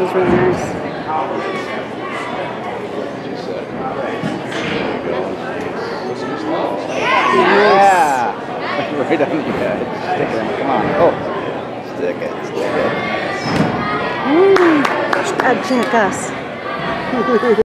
feels really nice. Yeah! Right on the edge. Stick it in. Come on. Oh! Stick it. Stick it. Woo! Jackass.